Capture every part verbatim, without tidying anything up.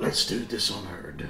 Let's do Dishonored.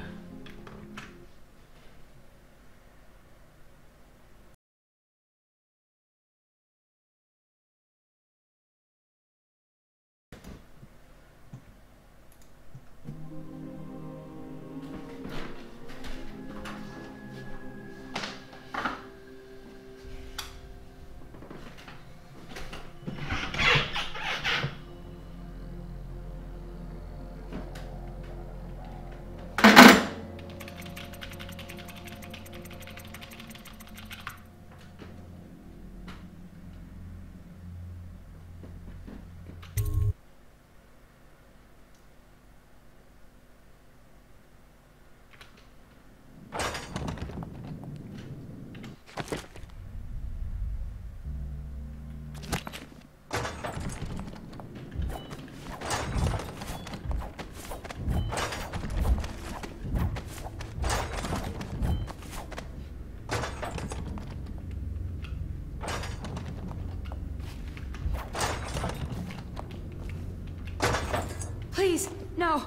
Please, no!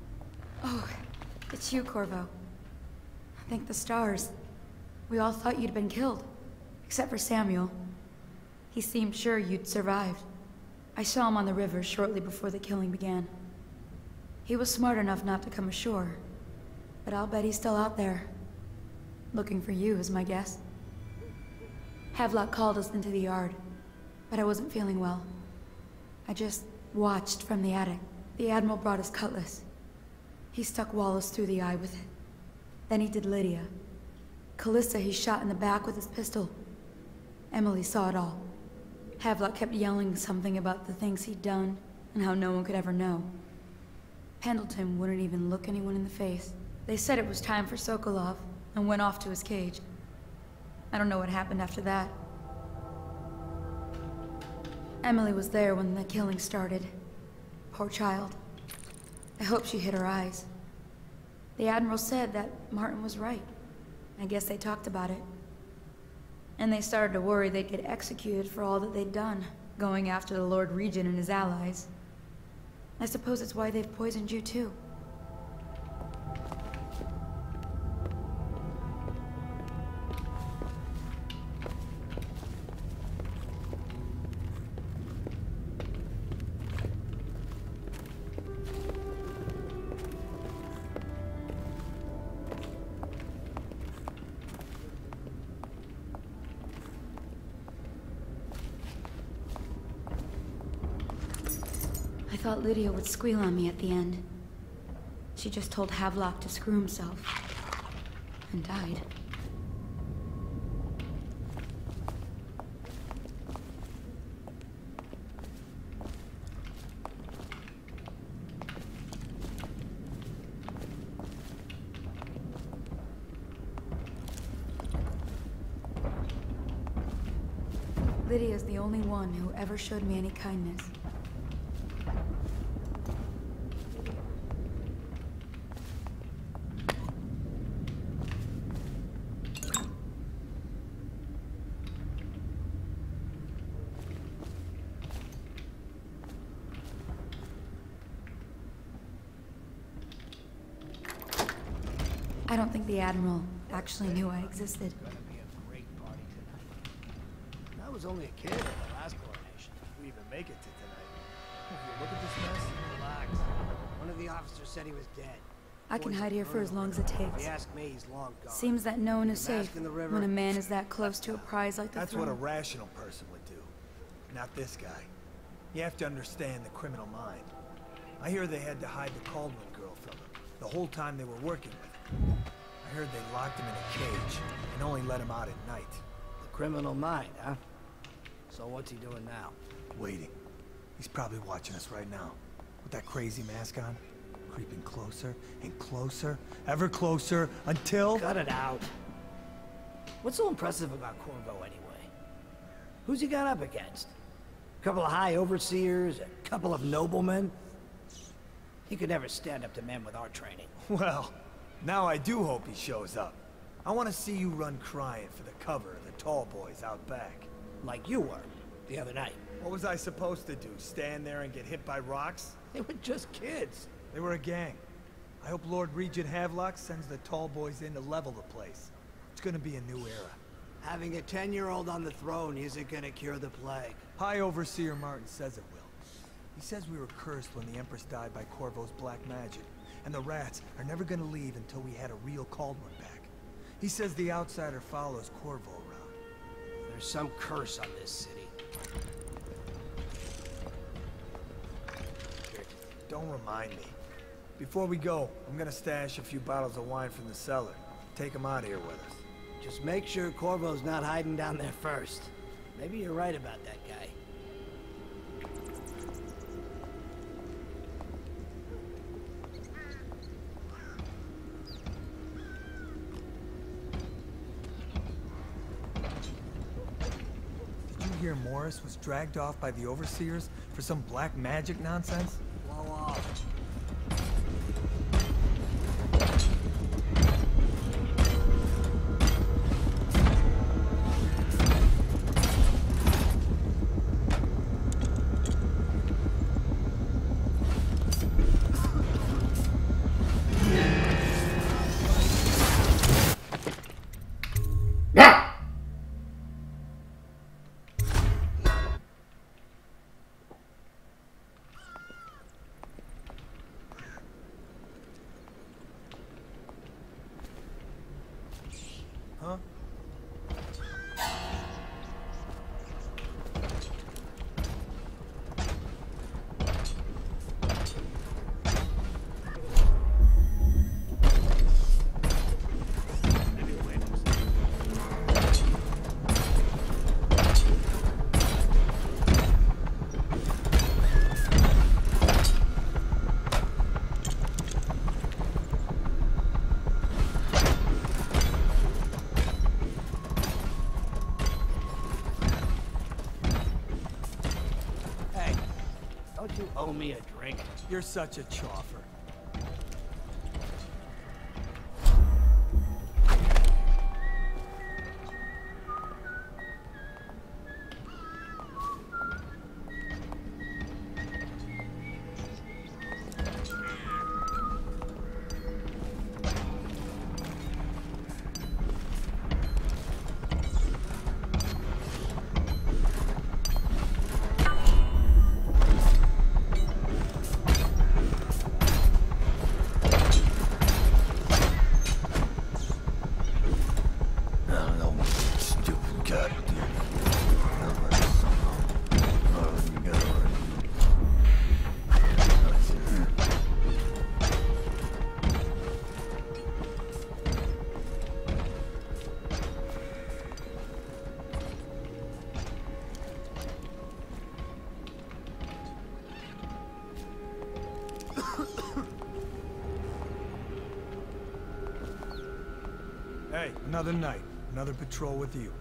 Oh, it's you, Corvo. Thank the stars. We all thought you'd been killed. Except for Samuel. He seemed sure you'd survived. I saw him on the river shortly before the killing began. He was smart enough not to come ashore. But I'll bet he's still out there. Looking for you, is my guess. Havelock called us into the yard, but I wasn't feeling well. I just watched from the attic. The Admiral brought his cutlass. He stuck Wallace through the eye with it. Then he did Lydia. Callista he shot in the back with his pistol. Emily saw it all. Havelock kept yelling something about the things he'd done, and how no one could ever know. Pendleton wouldn't even look anyone in the face. They said it was time for Sokolov, and went off to his cage. I don't know what happened after that. Emily was there when the killing started. Poor child. I hope she hid her eyes. The Admiral said that Martin was right. I guess they talked about it. And they started to worry they'd get executed for all that they'd done, going after the Lord Regent and his allies. I suppose it's why they've poisoned you too. I thought Lydia would squeal on me at the end. She just told Havelock to screw himself. And died. Lydia's the only one who ever showed me any kindness. I don't think the Admiral actually knew I existed. I was only a kid at the last coronation. We even make it to tonight. Oh, here, look at this mess. Relax. One of the officers said he was dead. I can hide here for as long as it If takes. you ask me, he's long gone. Seems that no one is The mask safe in the river. when a man is that close to a prize like the That's throne. what a rational person would do. Not this guy. You have to understand the criminal mind. I hear they had to hide the Caldwell girl from him the whole time they were working with him. I heard they locked him in a cage and only let him out at night. The criminal mind, huh? So what's he doing now? Waiting. He's probably watching us right now. With that crazy mask on. Creeping closer and closer, ever closer, until... Cut it out. What's so impressive about Corvo anyway? Who's he got up against? A couple of high overseers, a couple of noblemen? He could never stand up to men with our training. Well, now I do hope he shows up. I want to see you run crying for the cover of the tall boys out back. Like you were, the other night. What was I supposed to do? Stand there and get hit by rocks? They were just kids. They were a gang. I hope Lord Regent Havelock sends the tall boys in to level the place. It's gonna be a new era. Having a ten-year-old on the throne isn't gonna cure the plague. High Overseer Martin says it will. He says we were cursed when the Empress died by Corvo's black magic, and the rats are never gonna leave until we had a real Caldwell back. He says the outsider follows Corvo around. There's some curse on this city. Don't remind me. Before we go, I'm gonna stash a few bottles of wine from the cellar. Take them out here with us. Just make sure Corvo's not hiding down there first. Maybe you're right about that guy. Did you hear Morris was dragged off by the Overseers for some black magic nonsense? Blow off. Huh? Don't you owe me a drink? You're such a choffer. Hey, another night, another patrol with you.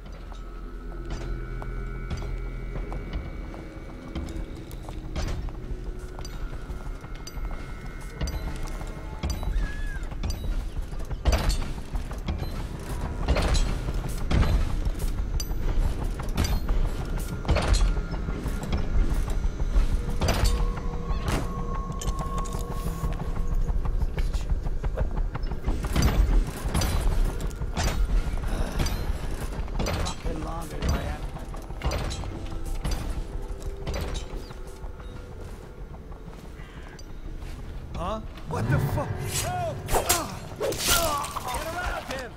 Huh? What the fuck? Oh! Get around him!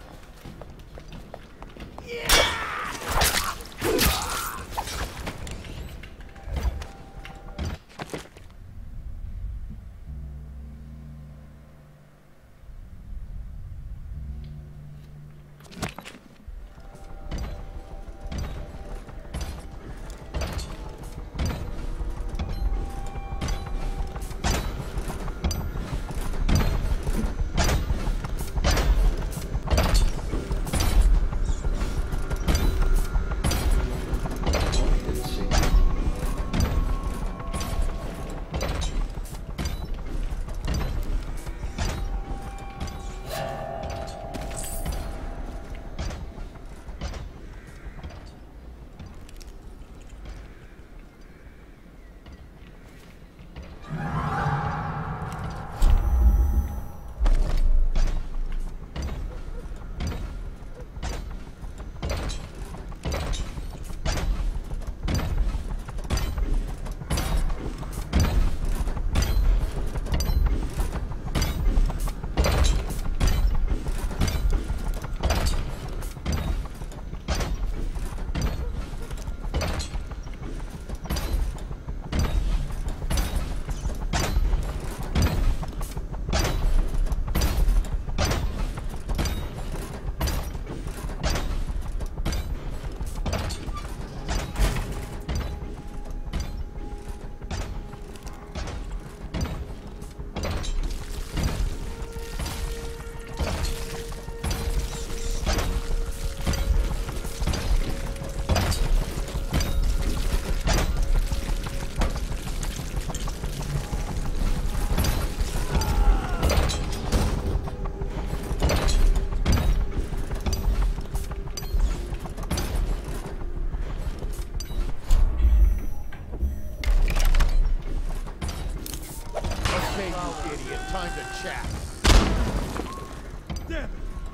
idiot. Time to chat. Damn it!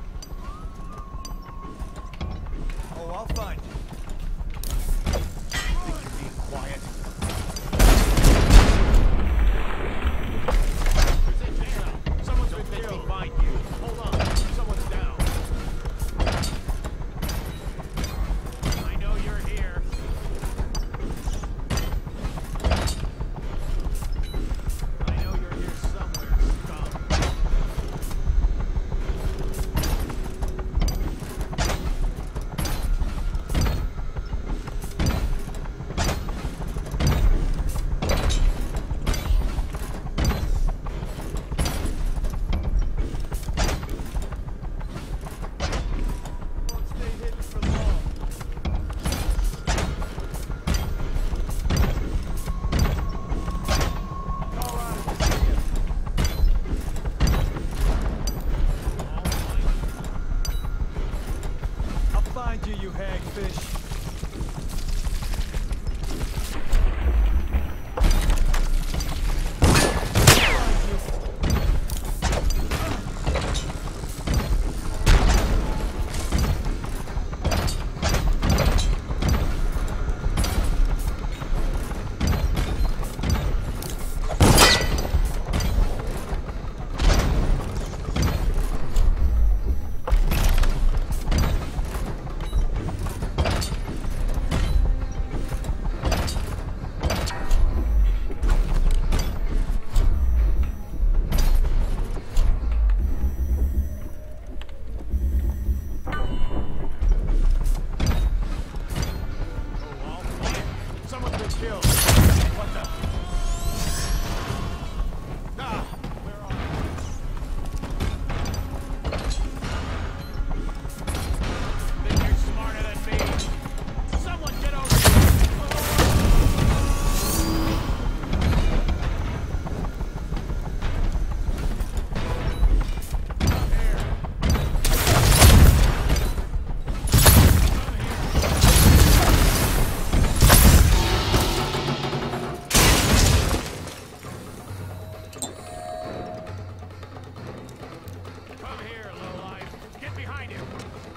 Oh, I'll find you. Think you're being quiet? Someone's been killed. Find you. Hold on. Someone's down. I know you're here. I know you're here somewhere, scum. Won't stay hidden for long. Call out if you see it. I'll find you, you hagfish. Someone's been killed. What the? Ah, where are you? Think you're smarter than me? Someone get over Come here, lowlife. Get behind him.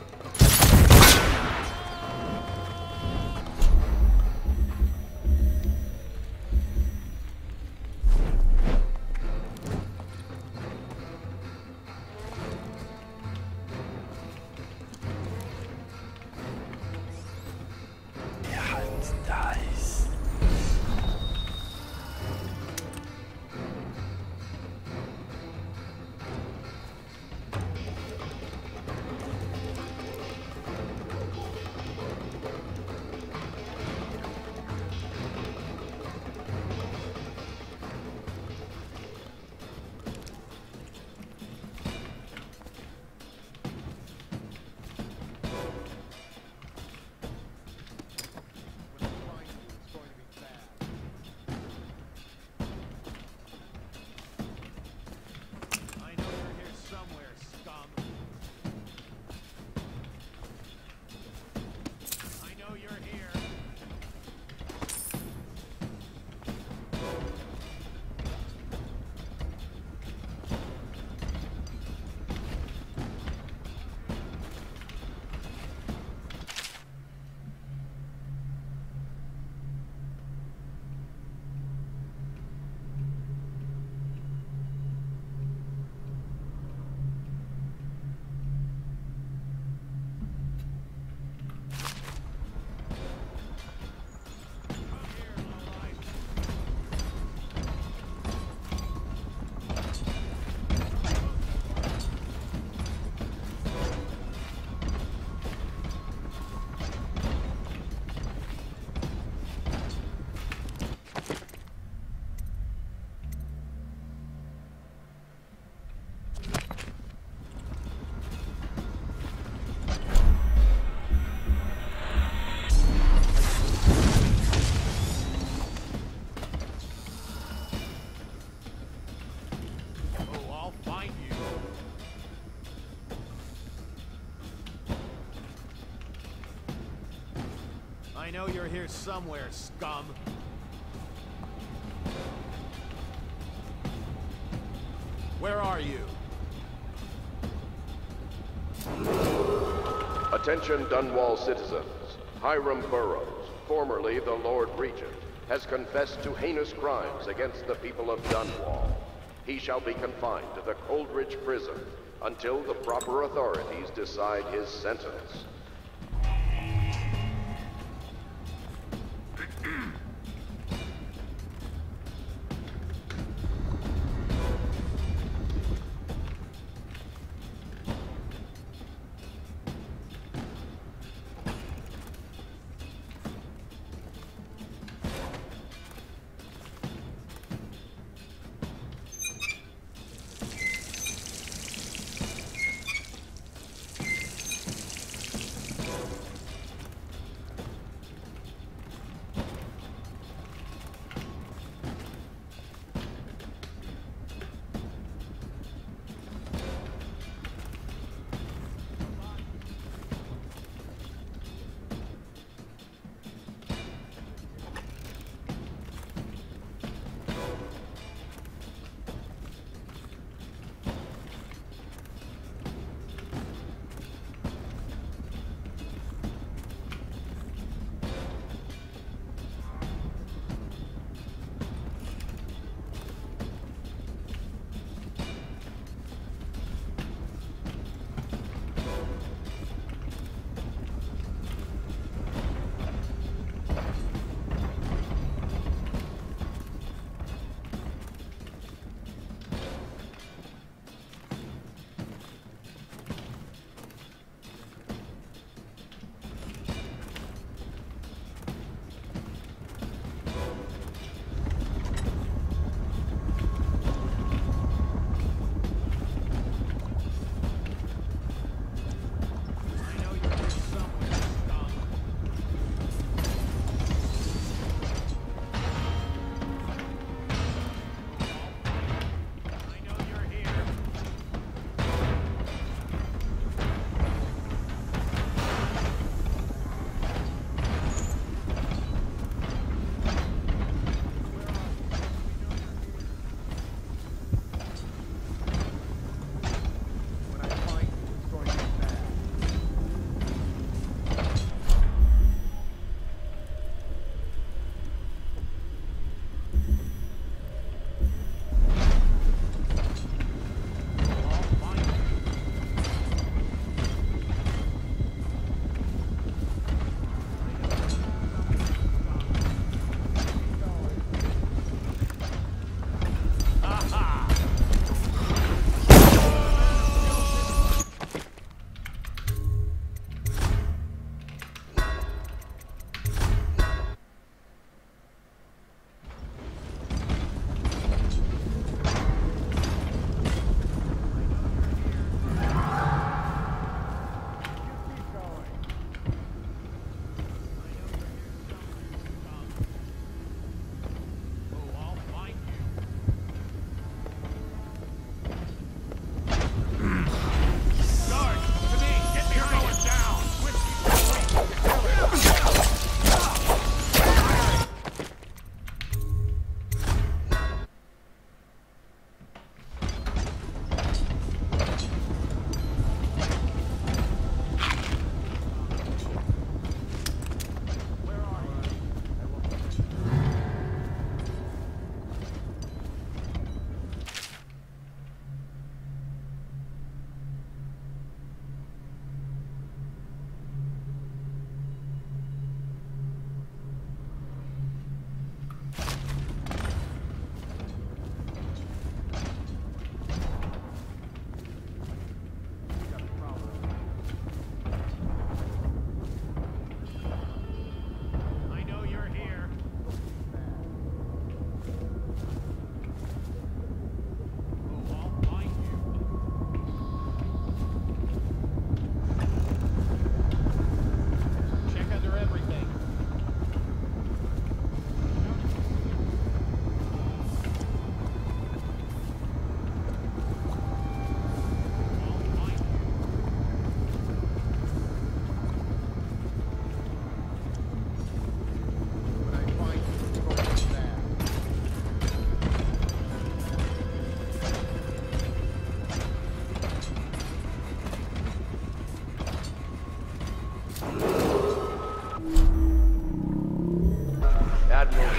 I know you're here somewhere, scum. I know you're here. Come here, lowlife. Oh, I'll find you. I know you're here somewhere, scum. Where are you? Attention Dunwall citizens. Hiram Burroughs, formerly the Lord Regent, has confessed to heinous crimes against the people of Dunwall. He shall be confined to the Coldridge prison until the proper authorities decide his sentence.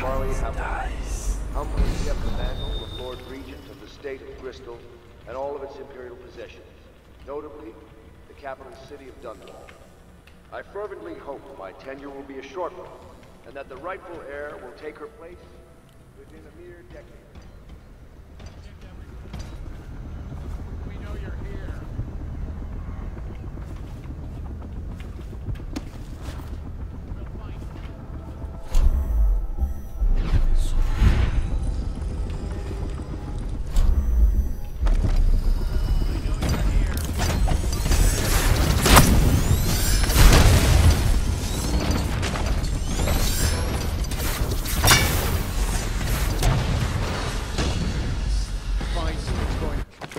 Marley Hamilton, humbly accept the mantle of Lord Regent of the State of Bristol and all of its imperial possessions, notably the capital city of Dunwall. I fervently hope my tenure will be a short one, and that the rightful heir will take her place within a mere decade. We know you're here. We'll find you. We know you're here. Find you. It's going.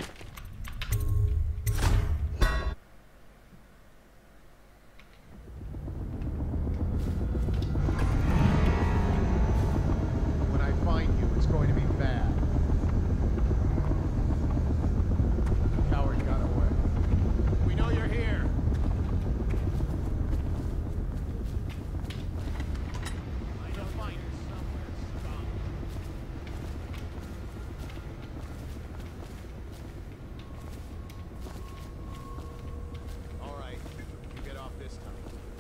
When I find you, it's going to be bad. Coward got away. We know you're here. I know find you somewhere, scum. All right, you get off this time.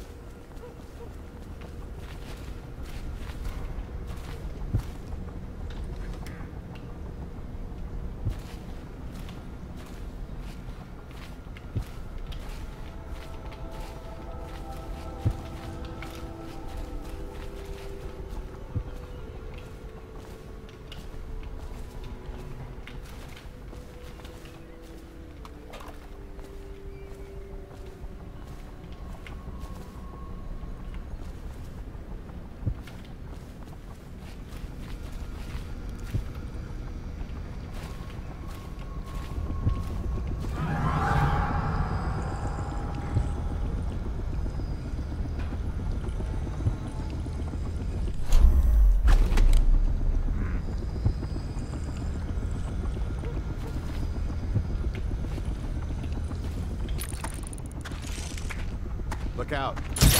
Look out.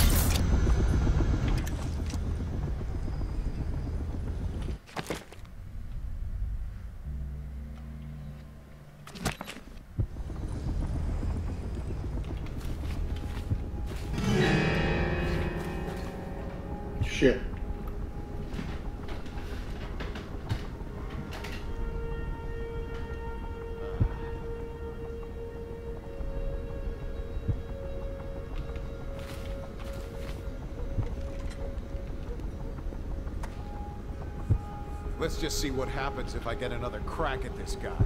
Shit. Let's just see what happens if I get another crack at this guy.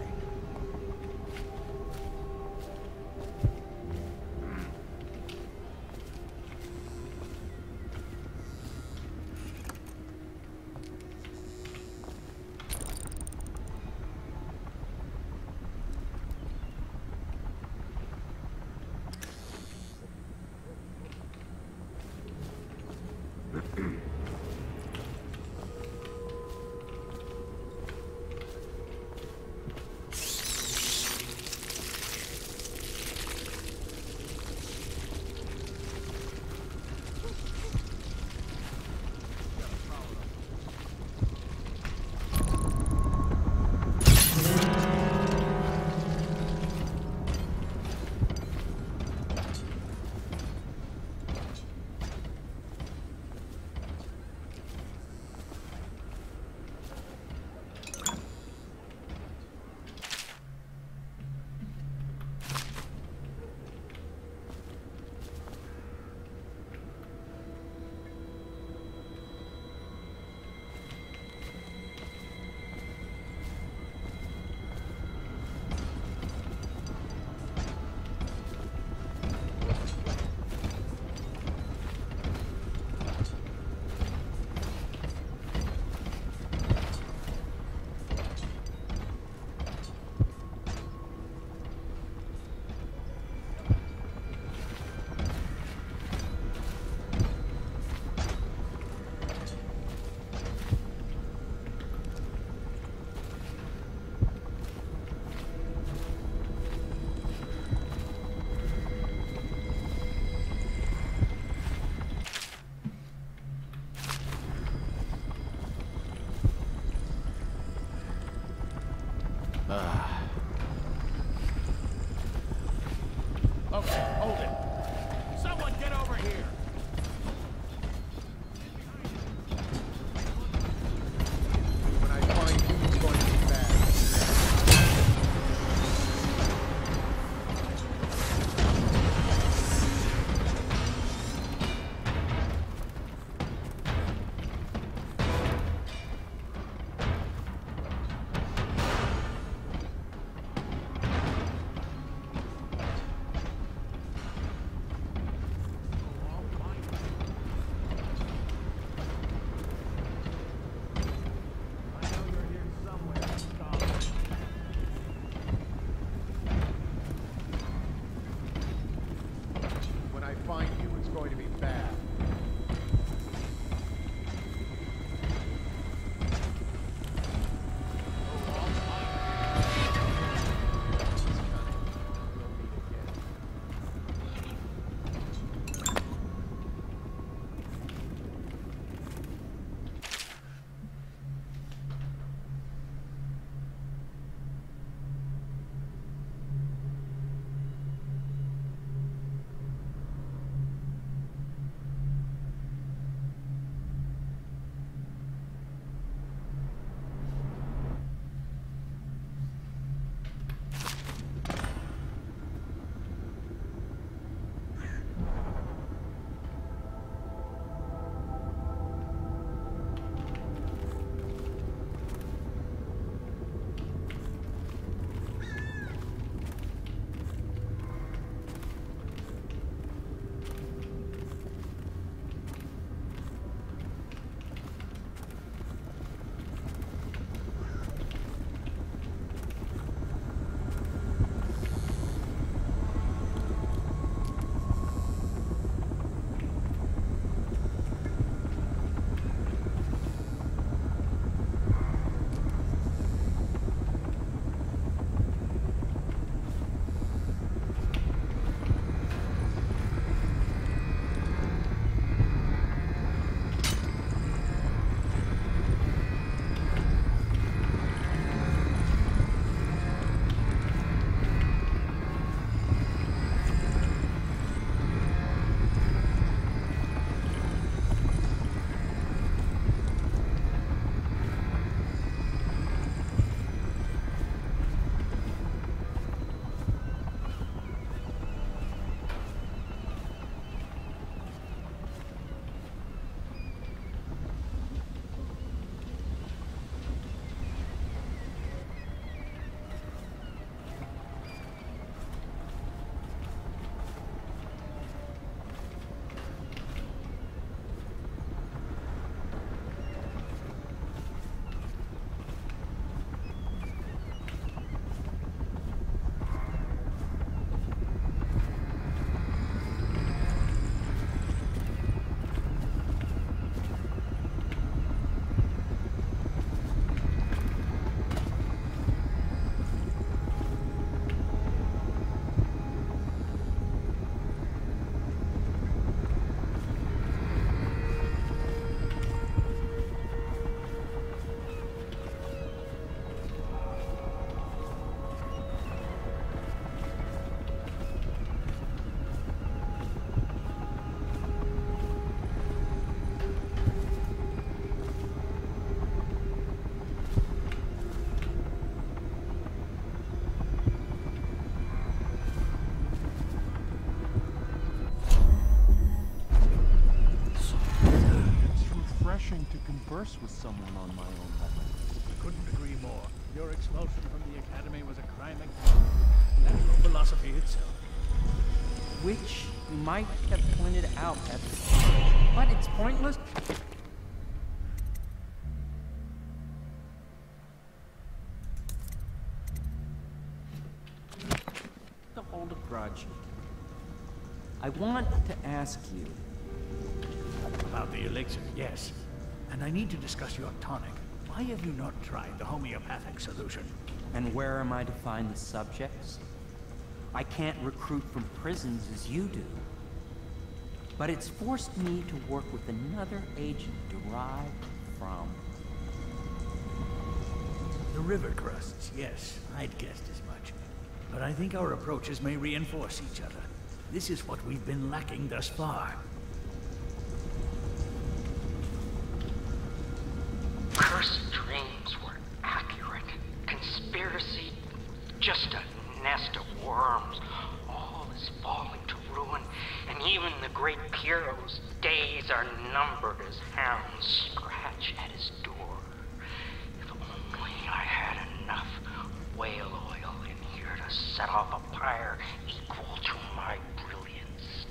converse with someone on my own level. Couldn't agree more. Your expulsion from the Academy was a crime against natural philosophy itself. Which you might have pointed out at the time. But it's pointless. To hold a grudge. I want to ask you. About the elixir, yes. And I need to discuss your tonic. Why have you not tried the homeopathic solution? And where am I to find the subjects? I can't recruit from prisons as you do. But it's forced me to work with another agent derived from... The river crusts, yes. I'd guessed as much. But I think our approaches may reinforce each other. This is what we've been lacking thus far. Cursed dreams were accurate. Conspiracy, just a nest of worms. All is falling to ruin, and even the great Pierrot's days are numbered as hounds scratch at his door. If only I had enough whale oil in here to set off a fire equal to my brilliance.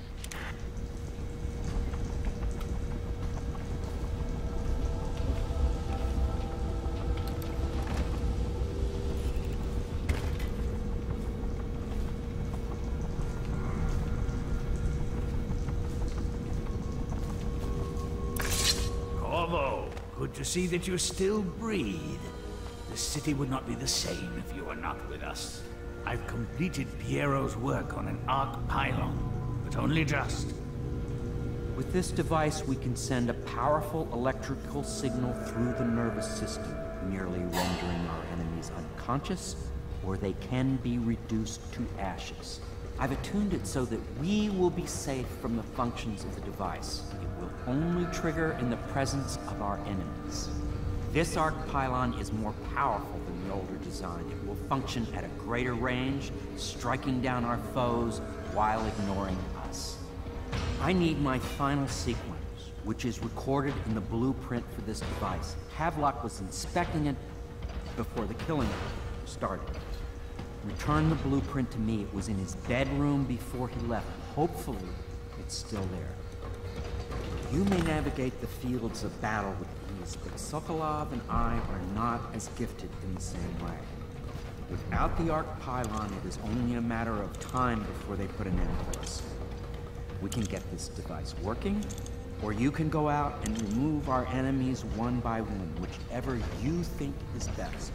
Corvo, good to see that you still breathe. The city would not be the same if you were not with us. I've completed Piero's work on an arc pylon, but only just. With this device, we can send a powerful electrical signal through the nervous system, merely rendering our enemies unconscious, or they can be reduced to ashes. I've attuned it so that we will be safe from the functions of the device. It will only trigger in the presence of our enemies. This arc pylon is more powerful than the older design. It will function at a greater range, striking down our foes while ignoring us. I need my final sequence, which is recorded in the blueprint for this device. Havelock was inspecting it before the killing started. Return the blueprint to me. It was in his bedroom before he left. Hopefully, it's still there. You may navigate the fields of battle with ease, but Sokolov and I are not as gifted in the same way. Without the arc pylon, it is only a matter of time before they put an end to us. We can get this device working, or you can go out and remove our enemies one by one, whichever you think is best.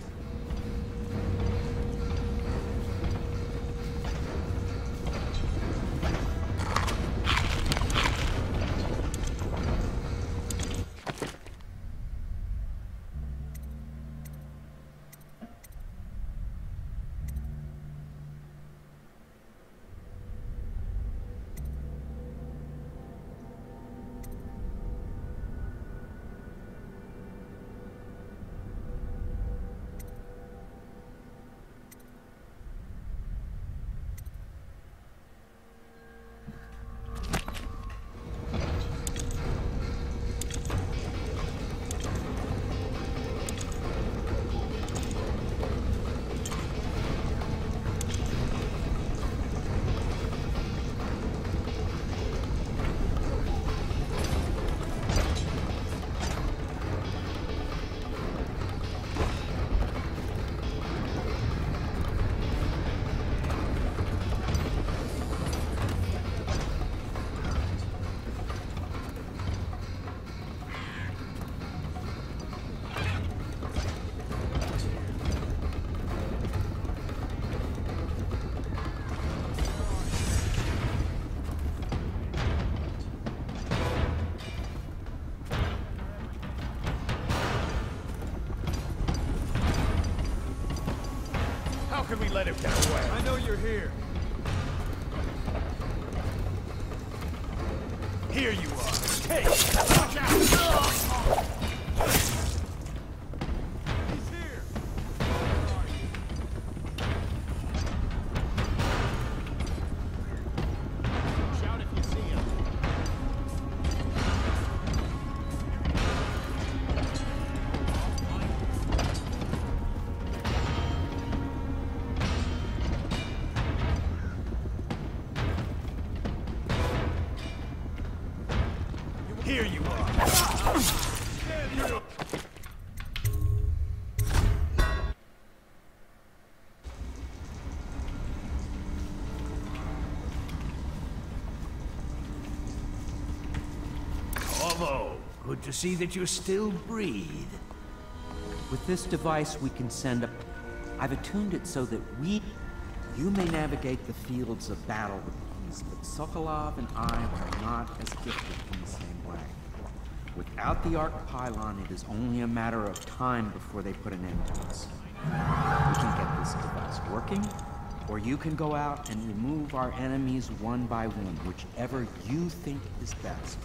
How can we let him get away? I know you're here. Here you are. Hey, watch out! He's here. Shout if you see him. Corvo, good to see that you still breathe. With this device, we can send a... I've attuned it so that we... You may navigate the fields of battle with ease, but Sokolov and I are not as gifted in the same way. Without the Arc Pylon, it is only a matter of time before they put an end to us. We can get this device working, or you can go out and remove our enemies one by one, whichever you think is best.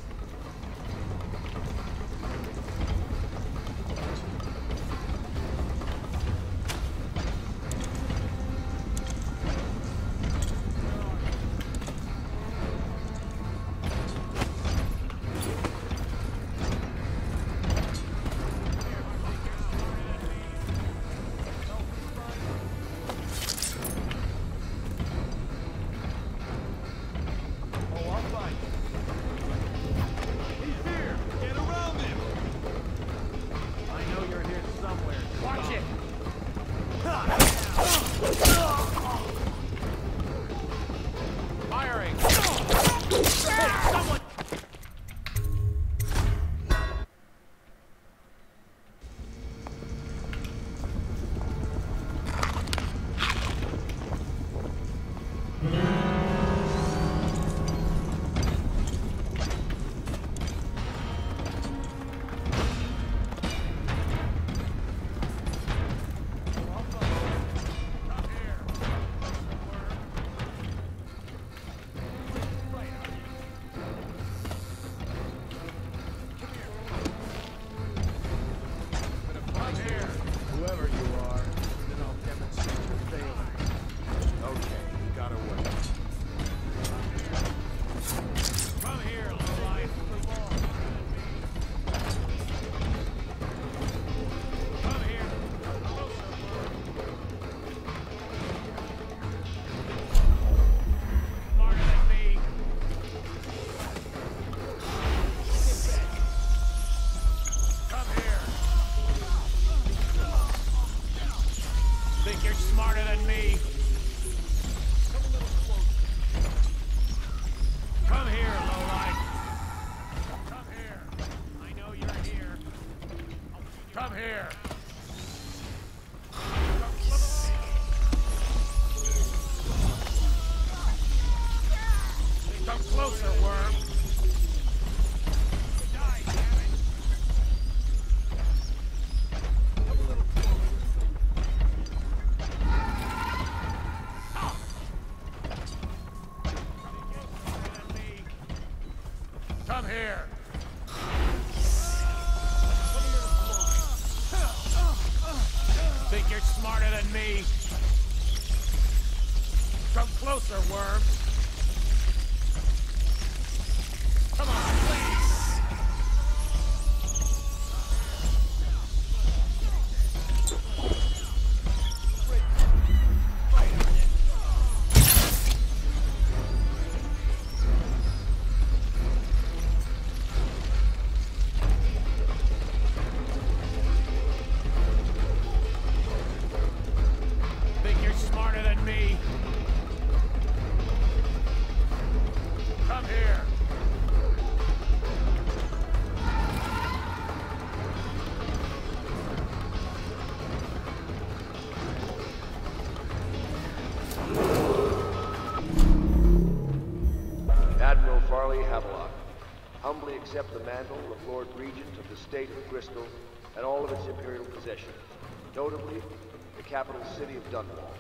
Accept the mantle of Lord Regent of the State of Bristol and all of its imperial possessions, notably the capital city of Dunwall.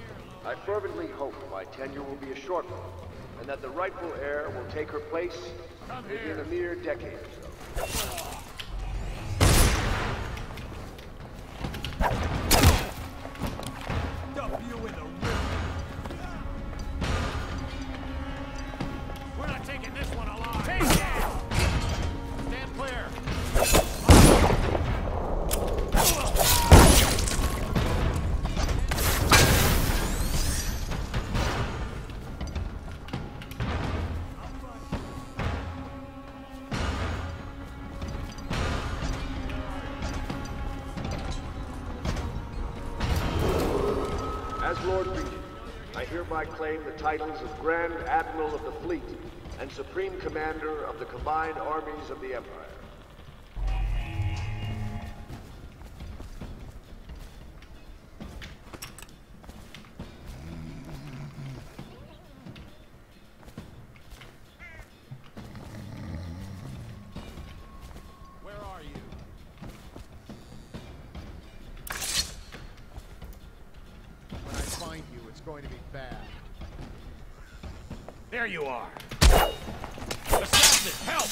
I fervently hope my tenure will be a short one, and that the rightful heir will take her place within a mere decade or so. As Lord Regent, I hereby claim the titles of Grand Admiral of the Fleet and Supreme Commander of the combined armies of the Empire. Where are you? When I find you, it's going to be bad. There you are! Assassin, help!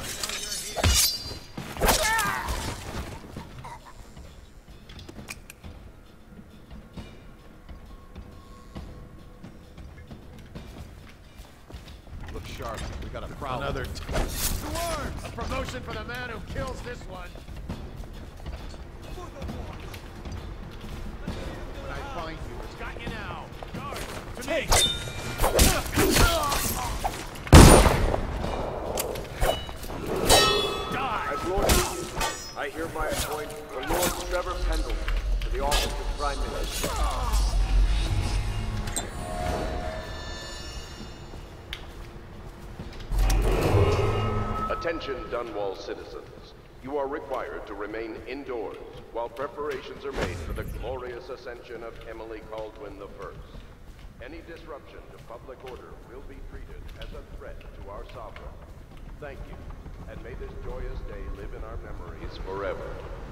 Look sharp. We got a problem. Another Dwarves! A promotion for the man who kills this one. When I find you, it's got you now. Guard, to me! As Lord Regent, I hereby appoint the Lord Trevor Pendleton to the office of Prime Minister. Attention, Dunwall citizens. You are required to remain indoors while preparations are made for the glorious ascension of Emily Caldwin the First. Any disruption to public order will be treated as a threat to our sovereign. Thank you, and may this joyous day live in our memories forever.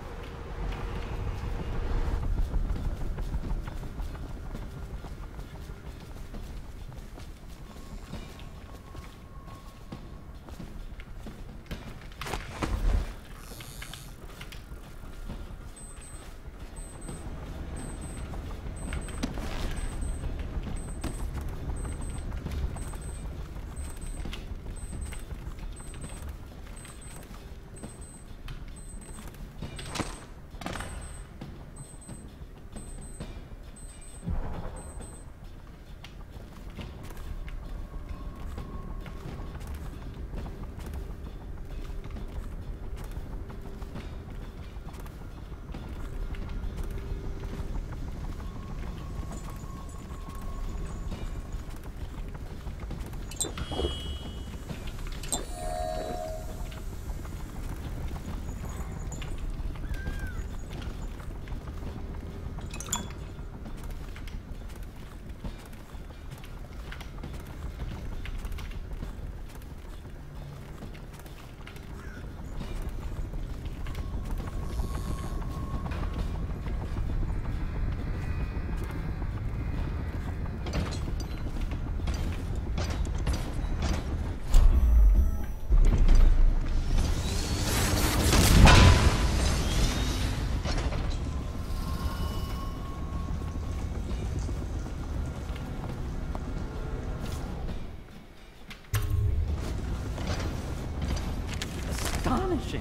Astonishing.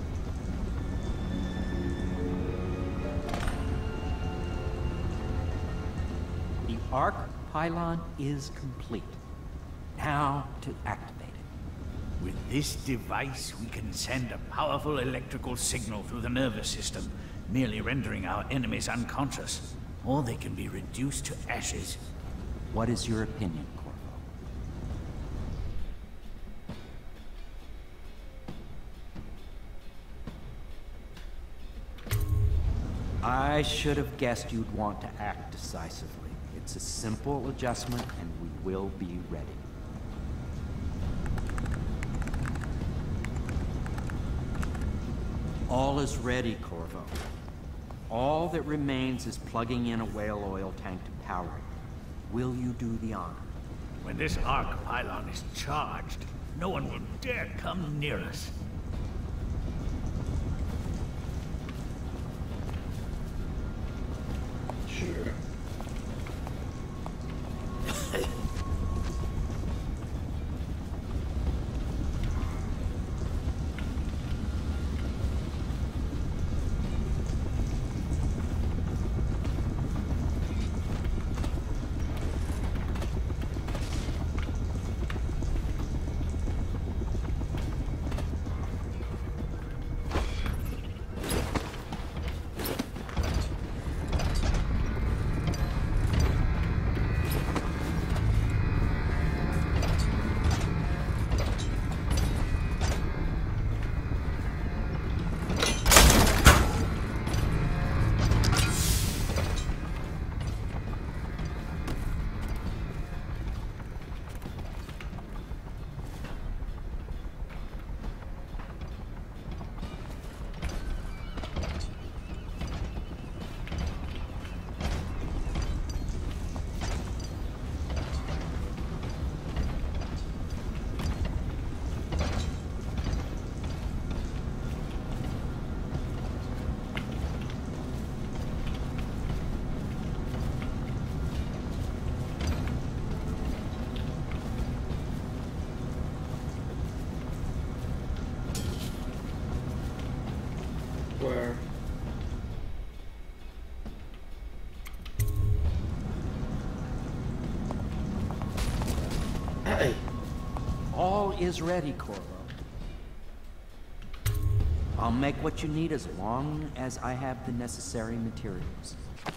The arc pylon is complete. Now to activate it. With this device, we can send a powerful electrical signal through the nervous system, merely rendering our enemies unconscious. Or they can be reduced to ashes. What is your opinion, Corvo? I should have guessed you'd want to act decisively. It's a simple adjustment, and we will be ready. All is ready, Corvo. All that remains is plugging in a whale oil tank to power it. Will you do the honor? When this arc pylon is charged, no one will dare come near us. Sure. All is ready, Corvo. I'll make what you need as long as I have the necessary materials.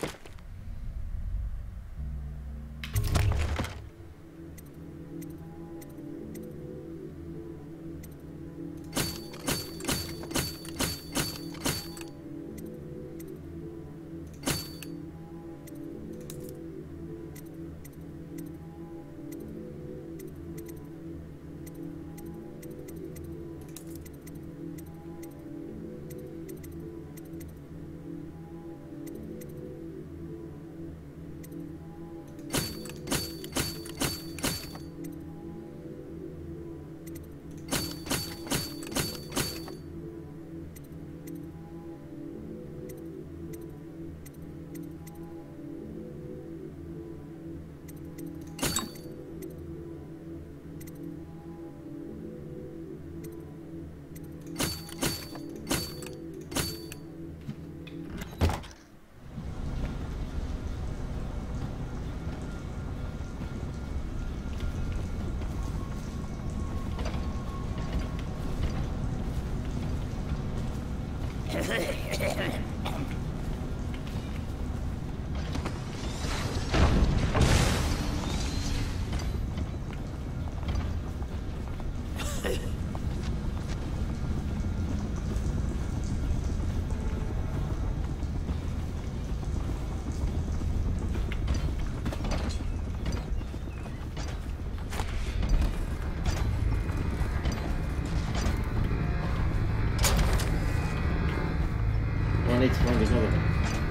I need to find another one.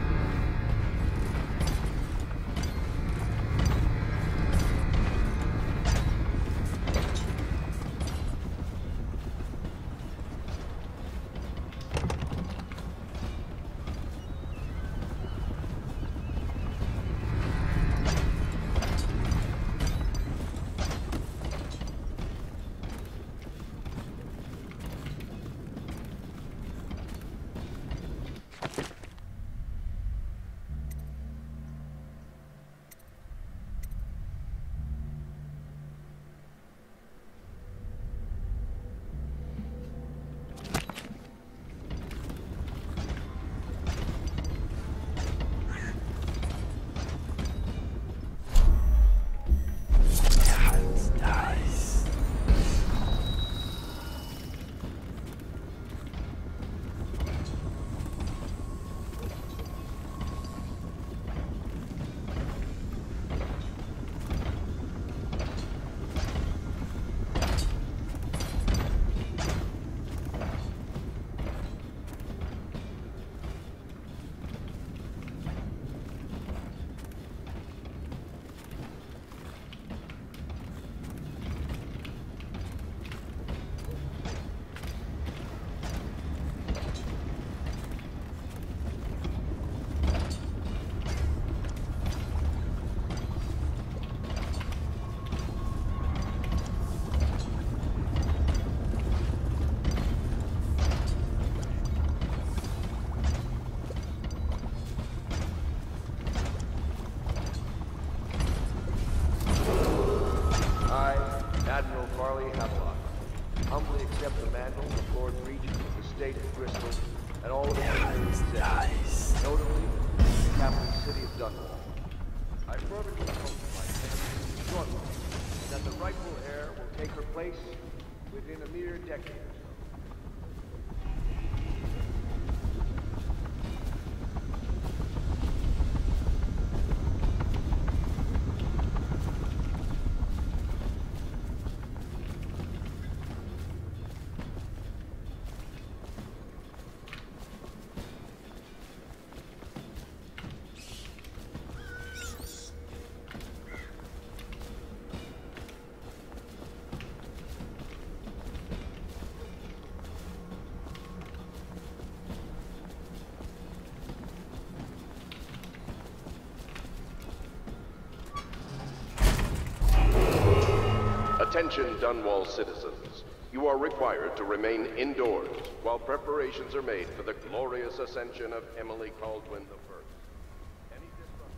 Attention Dunwall citizens. You are required to remain indoors while preparations are made for the glorious ascension of Emily Caldwin the First. Any disruption?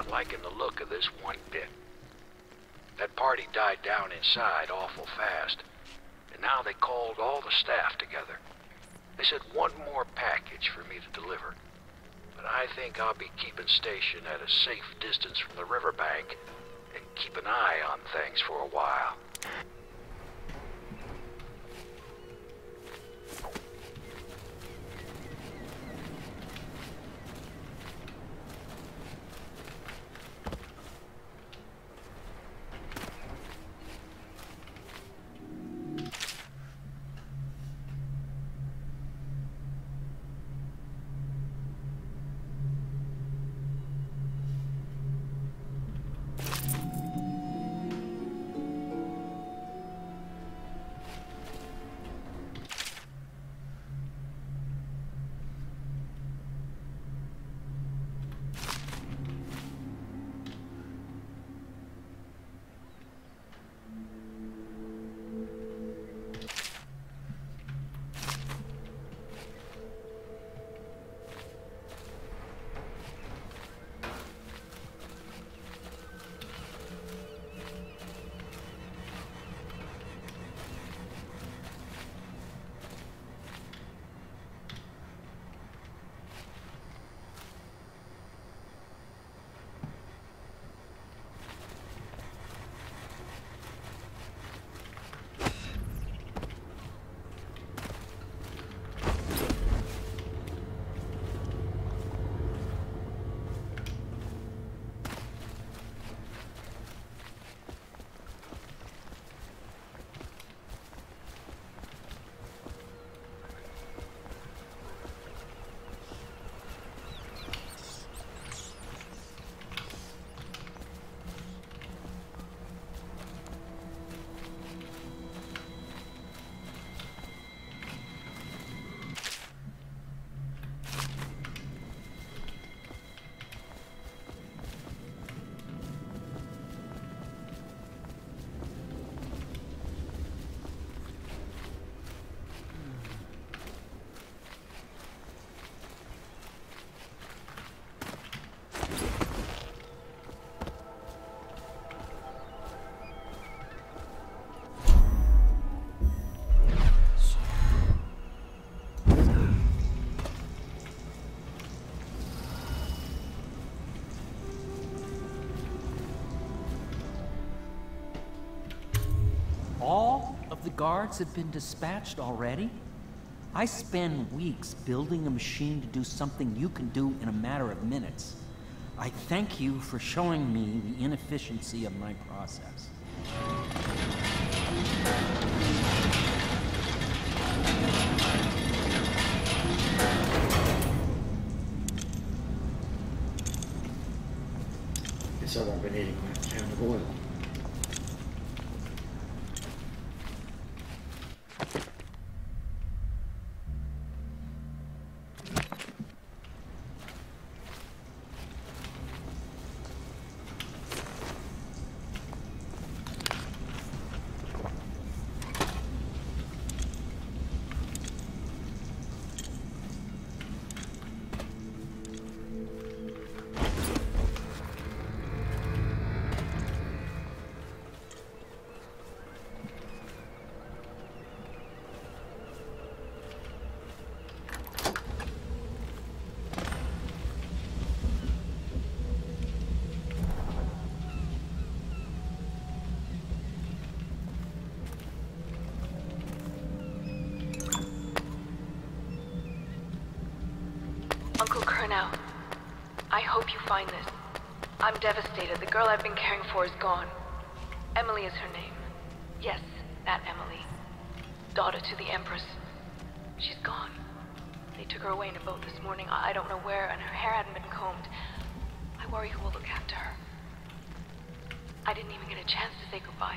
not liking the look of this one bit. That party died down inside awful fast, and now they called all the staff together. They said one more package for me to deliver, but I think I'll be keeping station at a safe distance from the riverbank and keep an eye on things for a while. All of the guards have been dispatched already? I spend weeks building a machine to do something you can do in a matter of minutes. I thank you for showing me the inefficiency of my process. Guess I won't be needing that can of oil. Uncle Kurnow, I hope you find this. I'm devastated. The girl I've been caring for is gone. Emily is her name. Yes, that Emily. Daughter to the Empress. She's gone. They took her away in a boat this morning. I don't know where, and her hair hadn't been combed. I worry who will look after her. I didn't even get a chance to say goodbye.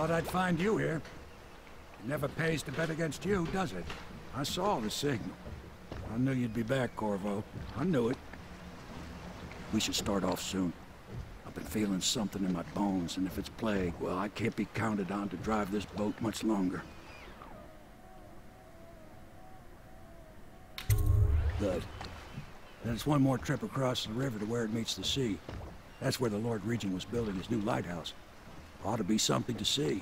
Thought I'd find you here. It never pays to bet against you, does it? I saw the signal. I knew you'd be back, Corvo. I knew it. We should start off soon. I've been feeling something in my bones, and if it's plague, well, I can't be counted on to drive this boat much longer. Good. Then it's one more trip across the river to where it meets the sea. That's where the Lord Regent was building his new lighthouse. Ought to be something to see.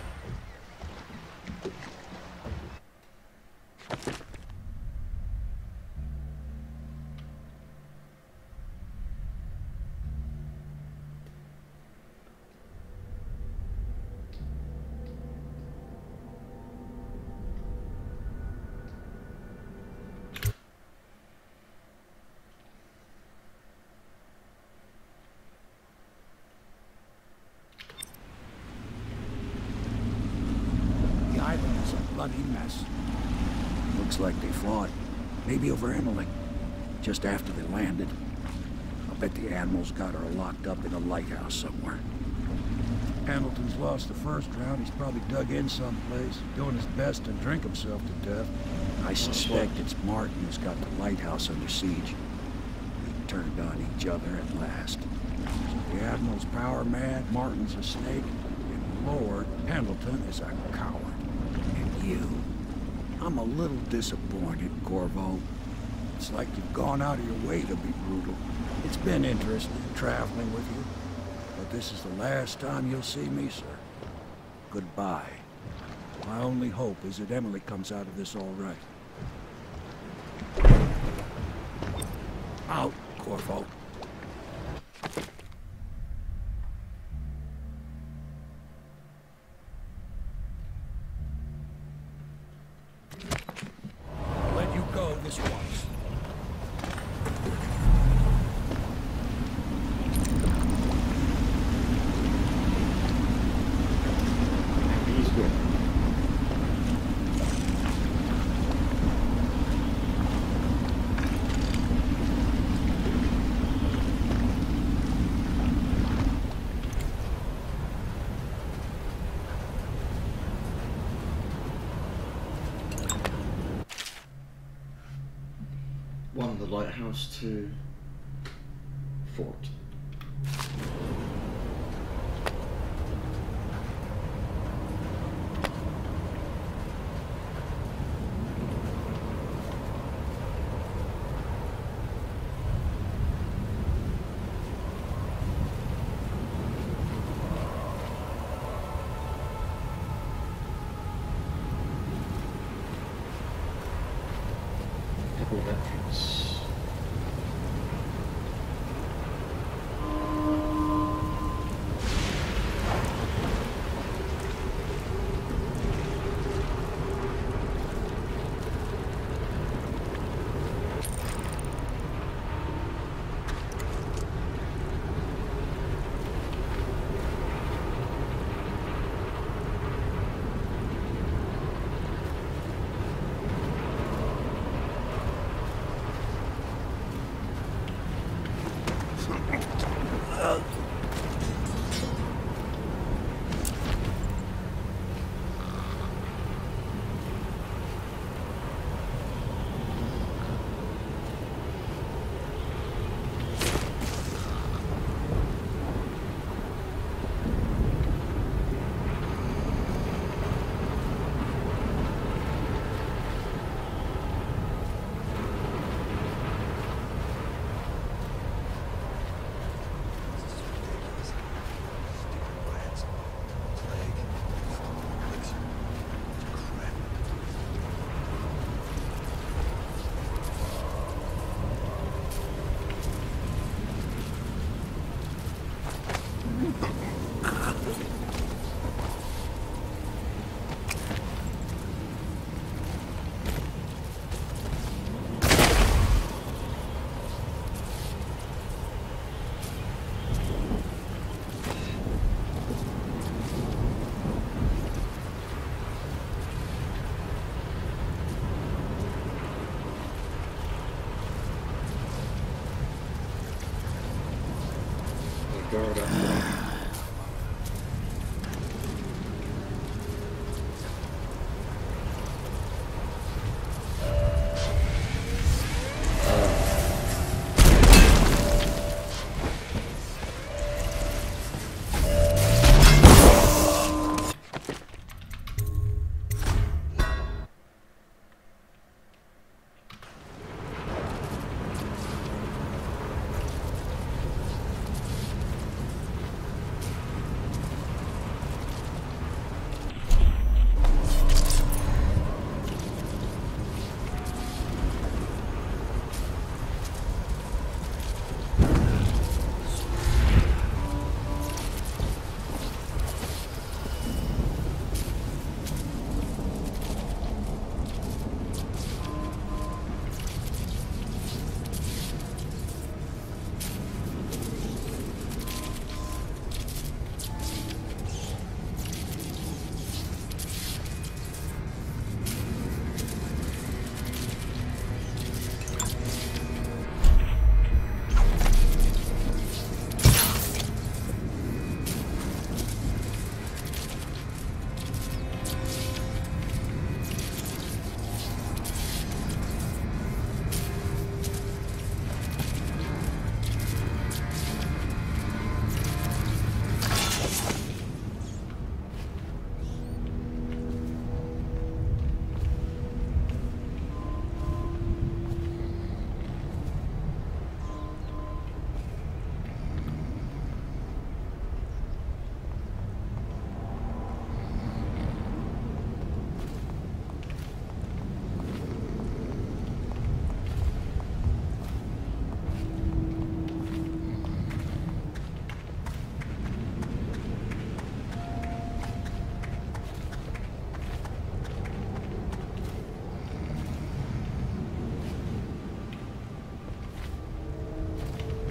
Bloody mess. Looks like they fought. Maybe over Emily. Just after they landed. I'll bet the animals got her locked up in a lighthouse somewhere. Hamilton's lost the first round. He's probably dug in someplace, doing his best to drink himself to death. I suspect it's Martin who's got the lighthouse under siege. We turned on each other at last. So the Admiral's power mad, Martin's a snake, and Lord Hamilton is a coward. You. I'm a little disappointed, Corvo. It's like you've gone out of your way to be brutal. It's been interesting traveling with you, but this is the last time you'll see me, sir. Goodbye. My only hope is that Emily comes out of this all right. Out, Corvo. One, the lighthouse, two, fort. Entrance. guard up there.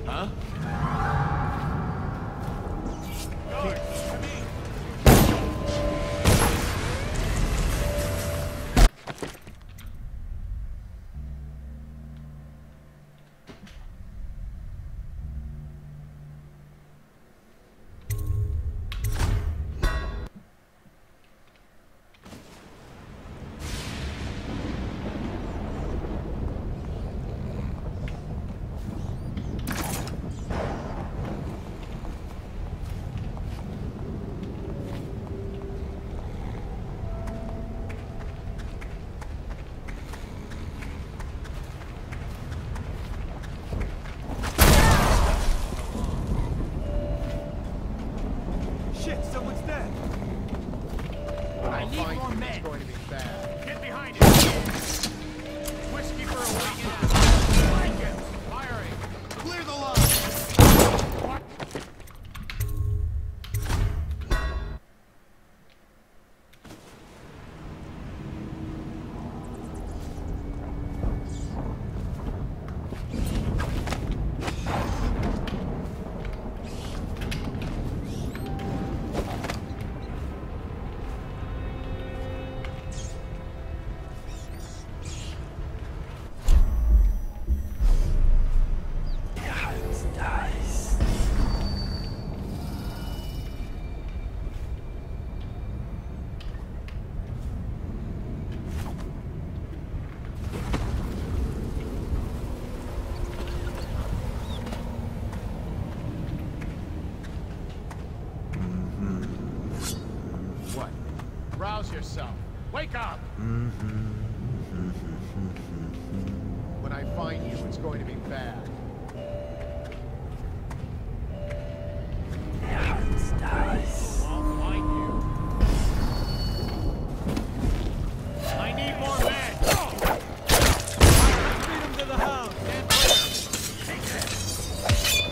Huh? Guard, come in. Shit, someone's dead. When I I'll need find more you, men. it's going to be bad. Get behind it. Whiskey for a weekend. Blankets. Firing. Clear the line. What? Rouse yourself. Wake up! When I find you, it's going to be bad. I'll find you. I need more men! Feed them to the house! Stand clear! Take this!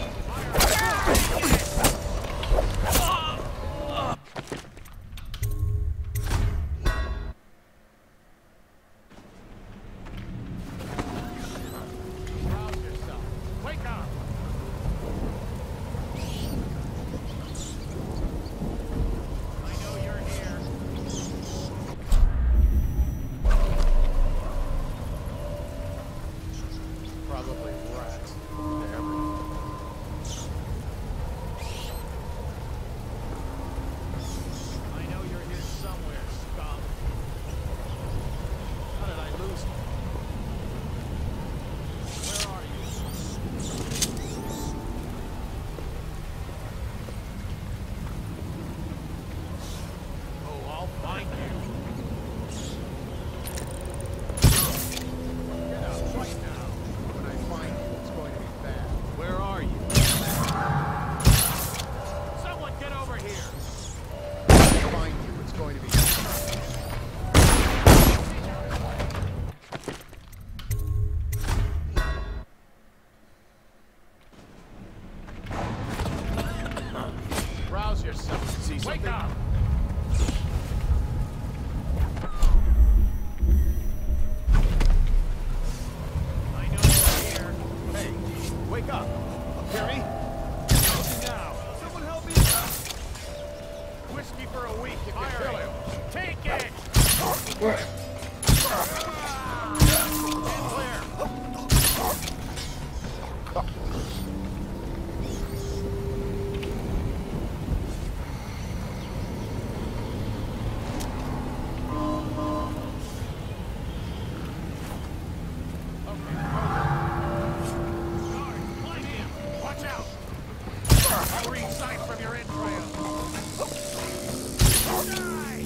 Probably rats. I know you're here somewhere, scum. How did I lose you? Where are you? Oh, I'll find you. Get out right now. When I find you, it's going to be bad. Where are you? Someone get over here! When I find you, it's going to be bad. Rouse yourself. See Wake something? Up! I know you're here. Hey, wake up. Hear me? Now. Someone help me out. Whiskey for a week if you kill him. Take it! Stand clear. Watch out! I'll read sight from your entrails. Die!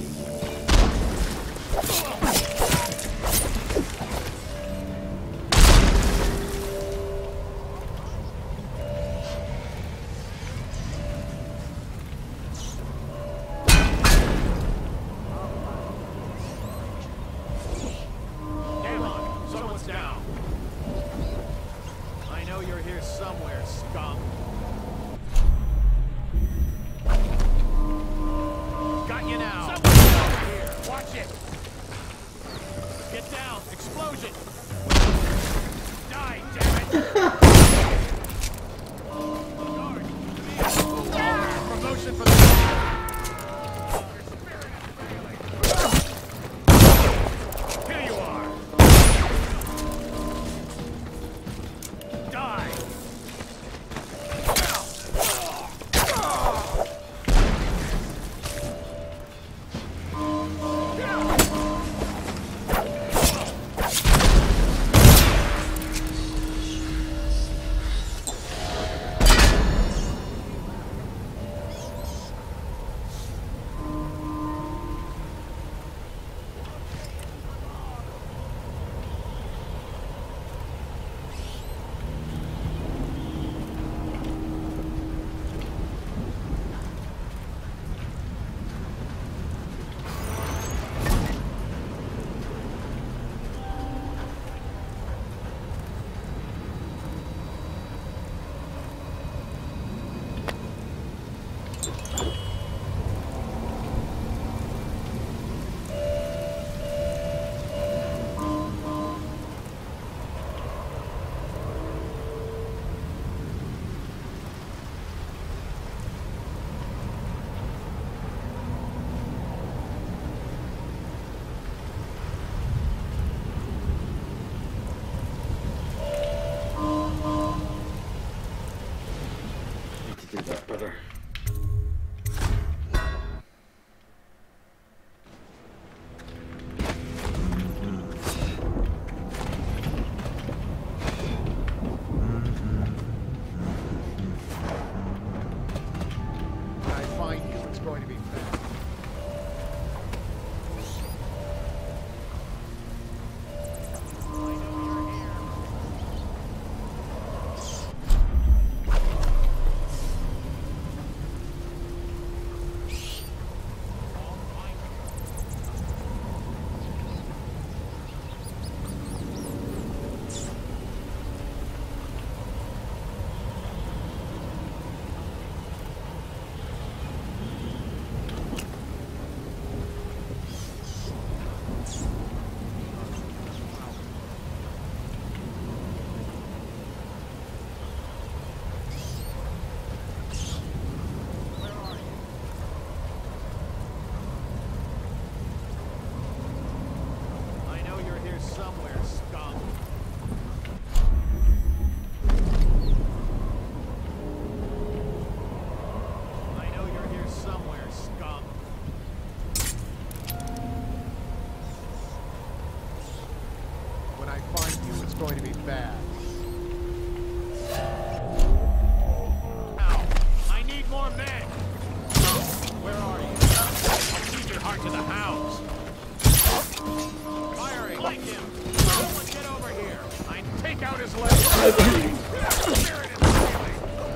Damn on, someone's down. I know you're here somewhere, scum. Got you now. Someone's over here. Watch it. Get down. Explosion. Die, damn it. ladder. When I find you, it's going to be fast. Somewhere, scum. I know you're here somewhere, scum. When I find you, it's going to be bad. Ow! I need more men! Where are you? I'll feed your heart to the hounds. Firing! Like him! Someone get over here! I take out his leg! Spirit is failing!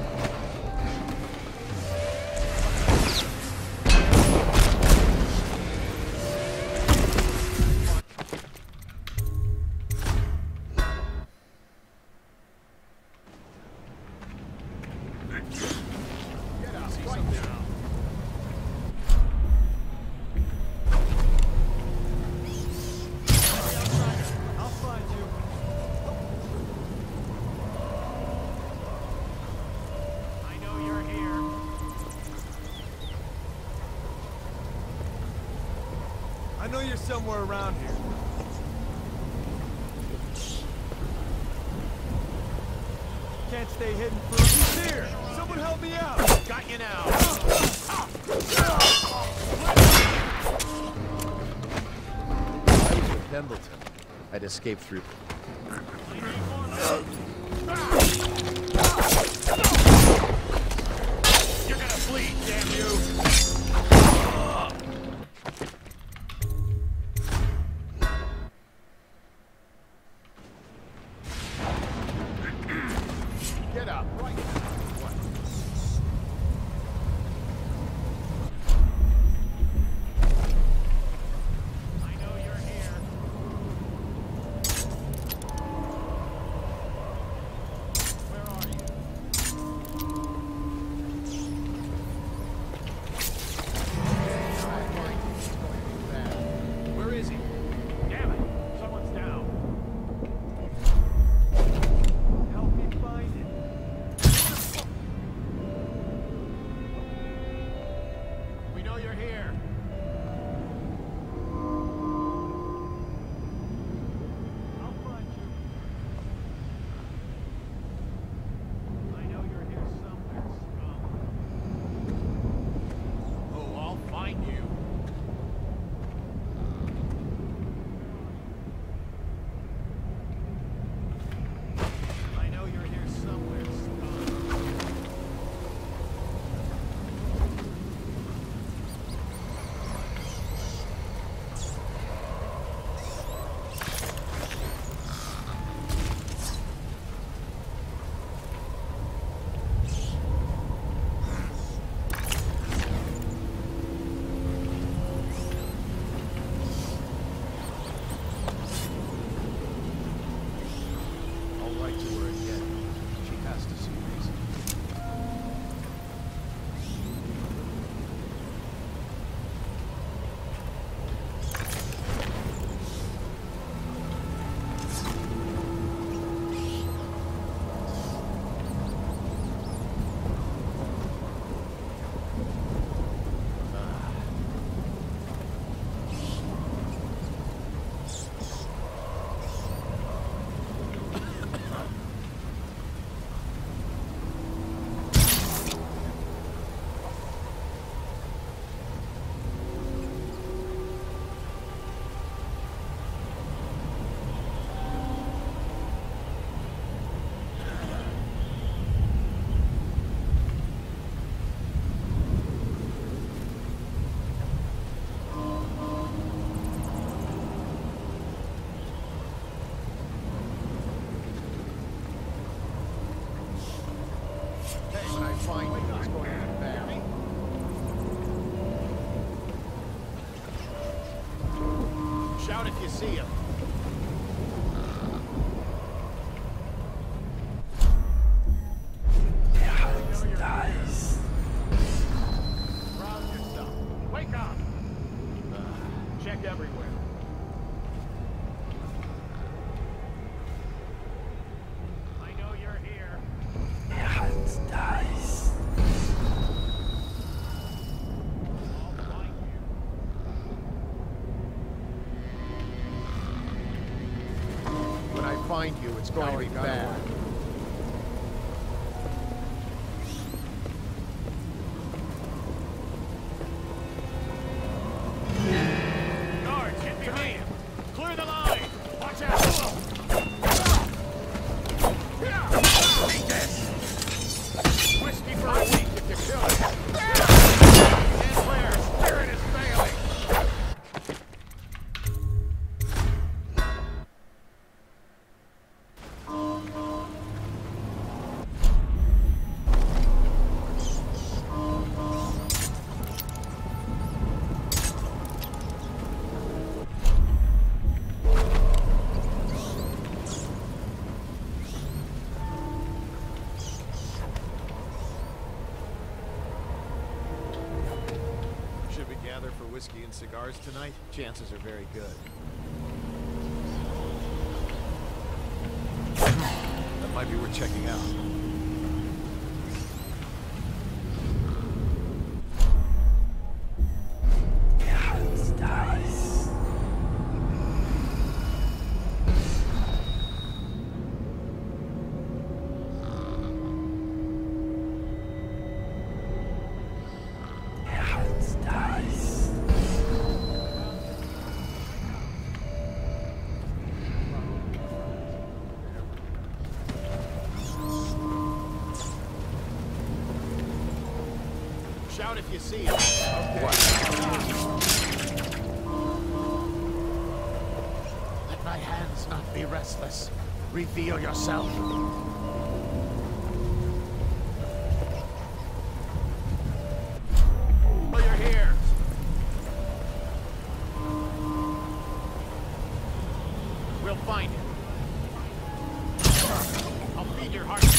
Get up right now! I'll find you. I know you're here. I know you're somewhere around here. Can't stay hidden for... He's here! Someone help me out! Got you now. I was with Pendleton. I'd escaped through. You're gonna bleed, damn you! Get up right now. What? I know you're here. find you, it's going to be bad. Shout if you see him. Nice. Rouse yourself. Wake up. Uh, check everywhere. I know you're here. Nice. When I find you, it's going to be bad. Guards, get behind him. Clear the line. Watch out. Whiskey for a week if you kill it. Stand clear. Spirit is failing. Should we gather for whiskey and cigars tonight? Chances are very good. That might be worth checking out. Nice. Nice. Shout if you see him. Okay. Let my hands not be restless. Reveal yourself. Oh, you're here. We'll find him. I'll feed your heart.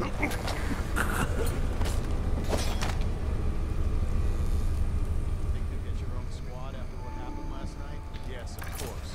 you get your own squad after what happened last night? Yes, of course.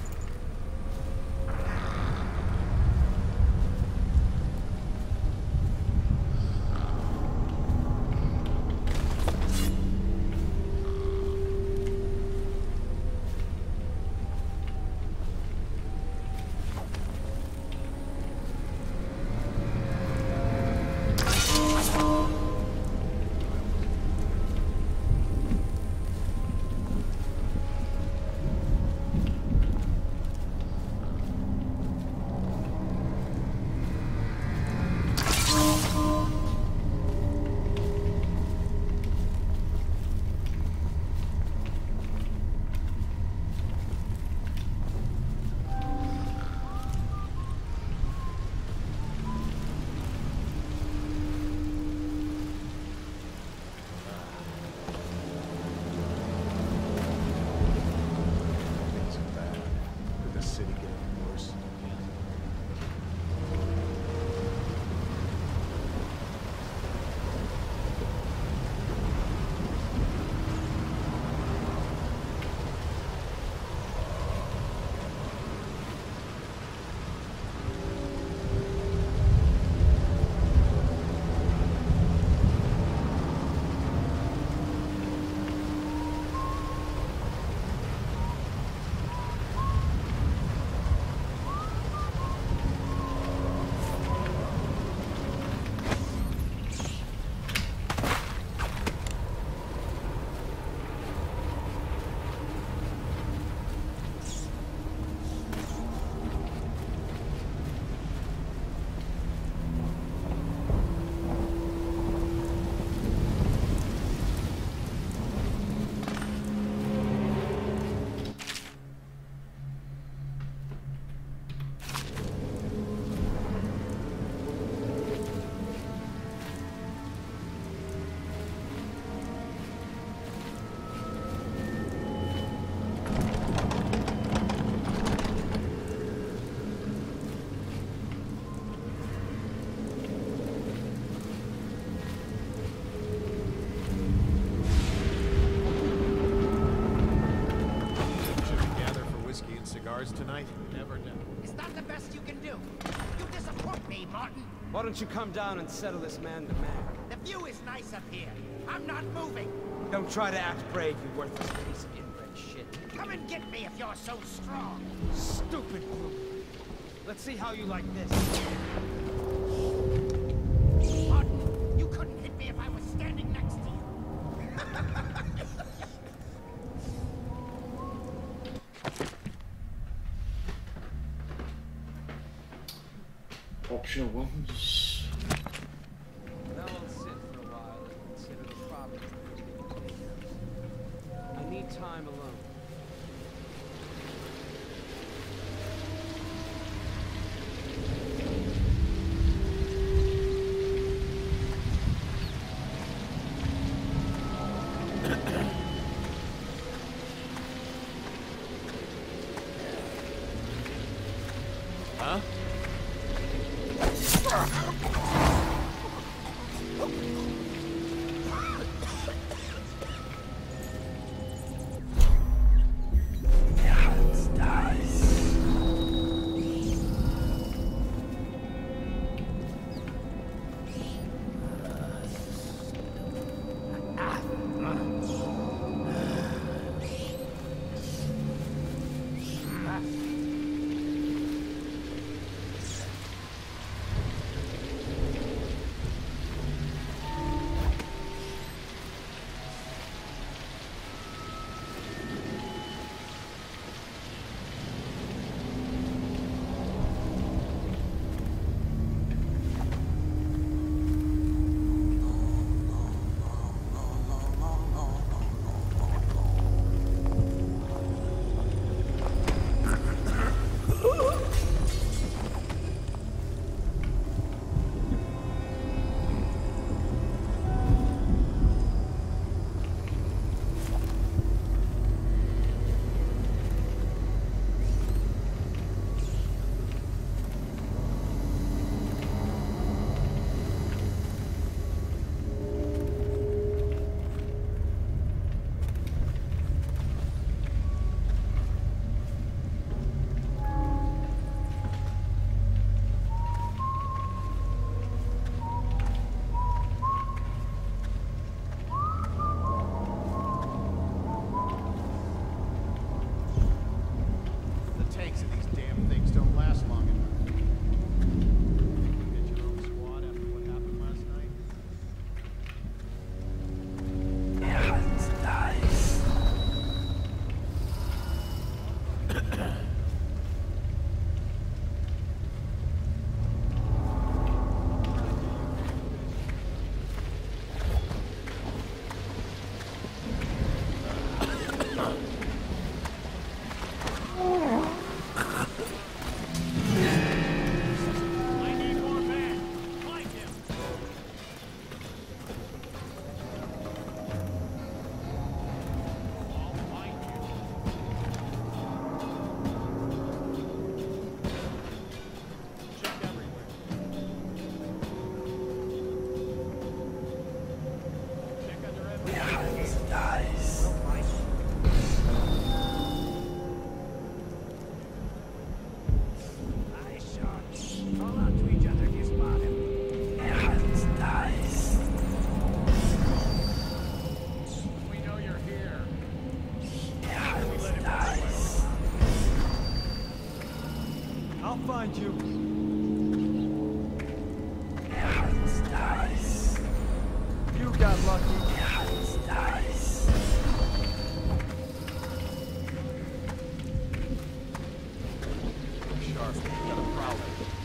Tonight? Never done. Is that the best you can do? You disappoint me, Martin. Why don't you come down and settle this man to man? The view is nice up here. I'm not moving. Don't try to act brave, you worthless piece of inbred shit. Come and get me if you're so strong. Stupid brute. Let's see how you like this. Martin, you couldn't hit me if I was standing next to you. Optional ones. Now I'll sit for a while and consider the problems that we I need time alone. Huh? that lucky. That's nice. Sharp, got a prowler.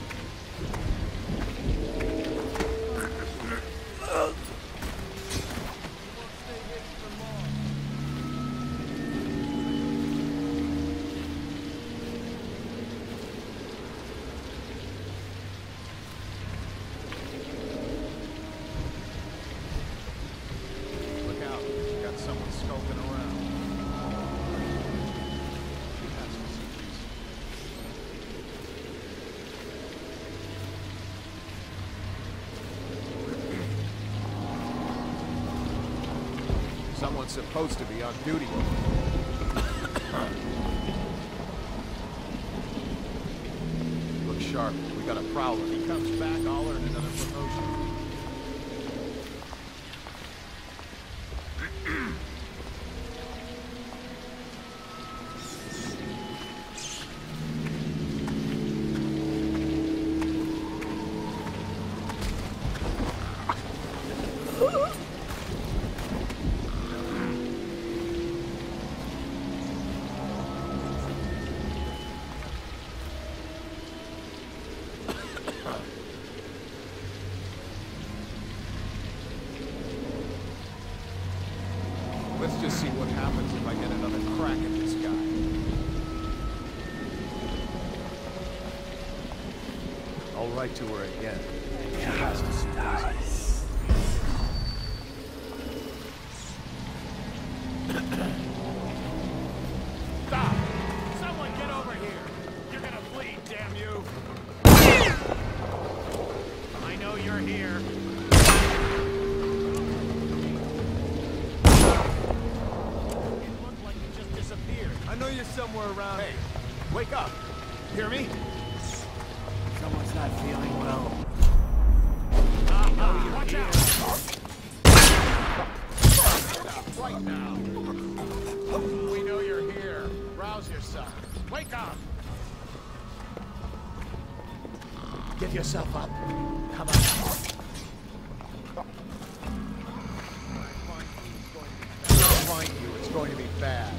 Look out, got someone skulking around. That's for some reason. Someone's supposed to be on duty. Look sharp. We got a prowler. He comes back, I'll earn another promotion. Let's just see what happens if I get another crack at this guy. I'll write to her again. She has to see this. Stop! Someone get over here! You're gonna bleed, damn you! I know you're here. I know you're somewhere around. Hey, wake up. Hear me? Someone's not feeling well. Uh-huh. Watch out! Right now. We know you're here. Rouse yourself. Wake up! Give yourself up. Come on. I'll find you. It's going to be bad.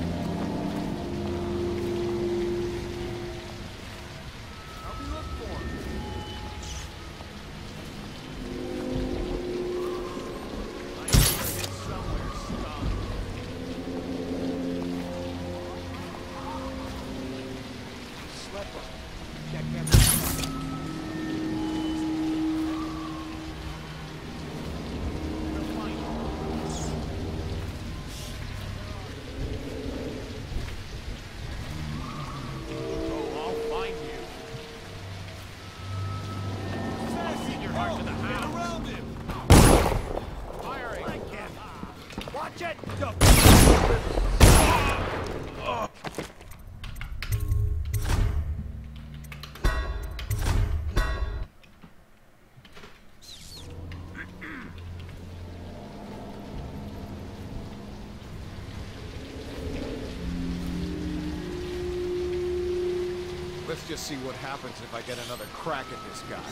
Let's just see what happens if I get another crack at this guy.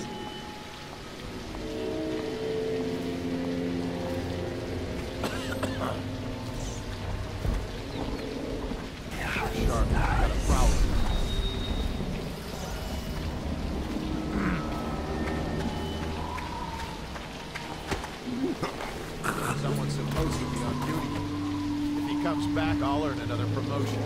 Sharp, got a prowler. Someone's supposed to be on duty. If he comes back, I'll earn another promotion.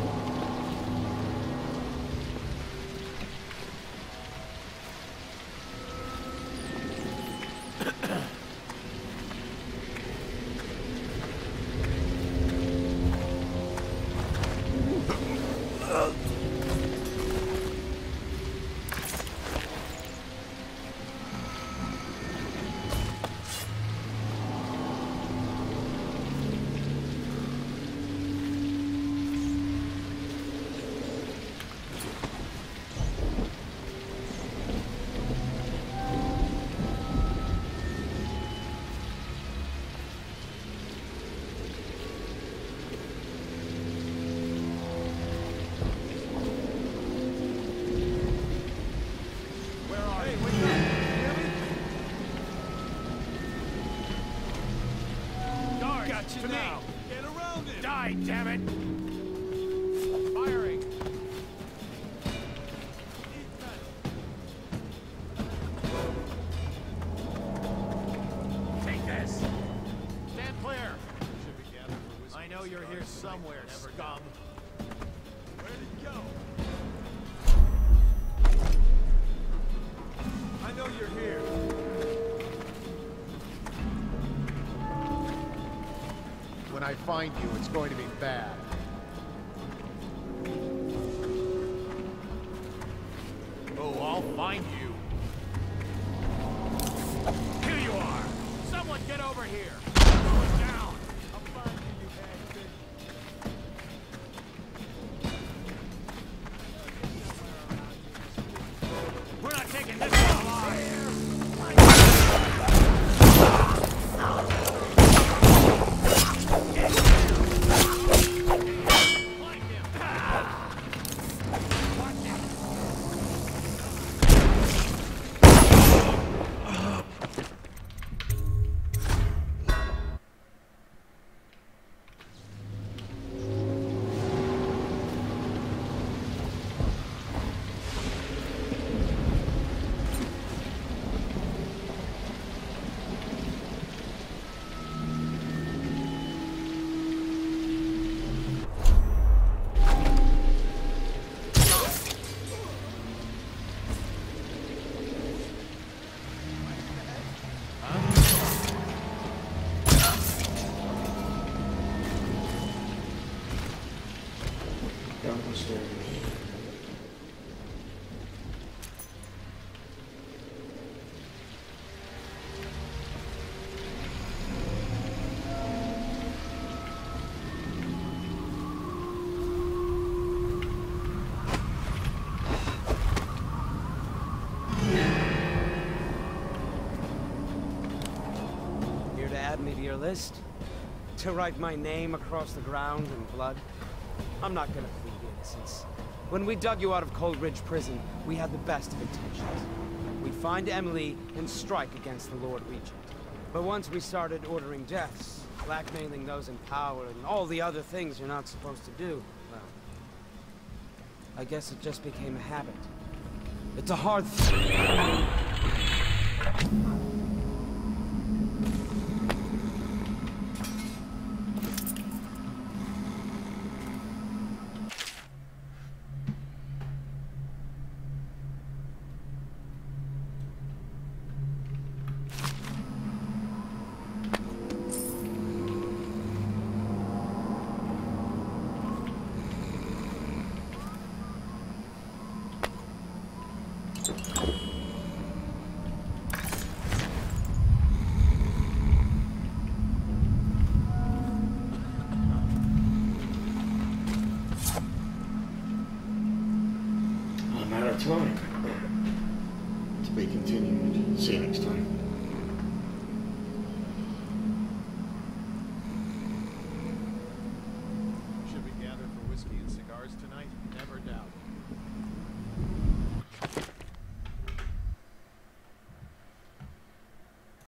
got you to now. me. Get around it. Die, damn it! Firing. Take this! Stand clear. Should be gathered for whiskey. I know you're here somewhere, scum. Where'd it go? I know you're here. When I find you, it's going to be bad. Oh, I'll find you. Here you are! Someone get over here! I'm going down! I'll find you, you bastard! We're not taking this one alive! Down the stairs. Here to add me to your list? To write my name across the ground in blood? I'm not gonna plead innocence. When we dug you out of Cold Ridge Prison, we had the best of intentions. We'd find Emily and strike against the Lord Regent. But once we started ordering deaths, blackmailing those in power, and all the other things you're not supposed to do, well, I guess it just became a habit. It's a hard thing. I'm out of time. To be continued. See you next time. Should we gather for whiskey and cigars tonight? Never.